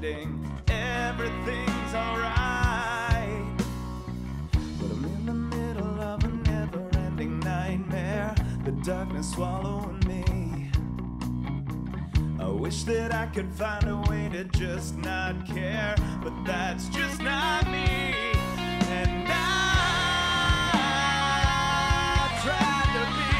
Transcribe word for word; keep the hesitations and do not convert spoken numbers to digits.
pretending everything's alright. But I'm in the middle of a never-ending nightmare, the darkness swallowing me. I wish that I could find a way to just not care, but that's just not me. And I tried to be